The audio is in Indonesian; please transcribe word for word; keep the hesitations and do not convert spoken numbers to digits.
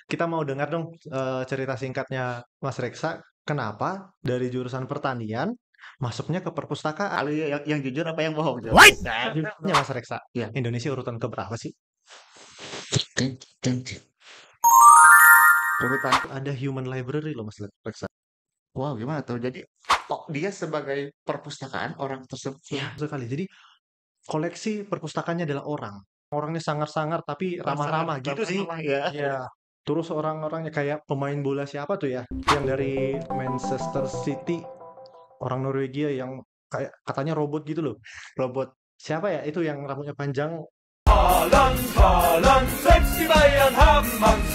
kita mau dengar dong eh, cerita singkatnya Mas Reksa, kenapa dari jurusan pertanian masuknya ke perpustakaan? Kalau yang, yang jujur apa yang bohong? Jawab. What? Nah, Jujurnya Mas Reksa, Iya. Indonesia urutan keberapa sih? urutan. Ada human library loh Mas Reksa. Wow, gimana tuh? Jadi, oh, dia sebagai perpustakaan orang tersebut. Ya, sekali. Jadi koleksi perpustakaannya adalah orang. Orangnya sangar-sangar tapi ramah-ramah gitu sih. Ramah-ramah, ya. Iya. Terus orang-orangnya kayak pemain bola siapa tuh ya? Yang dari Manchester City, orang Norwegia yang kayak katanya robot gitu loh. Robot. Siapa ya? Itu yang rambutnya panjang. Haaland, Haaland, selbst die Bayern haben Angst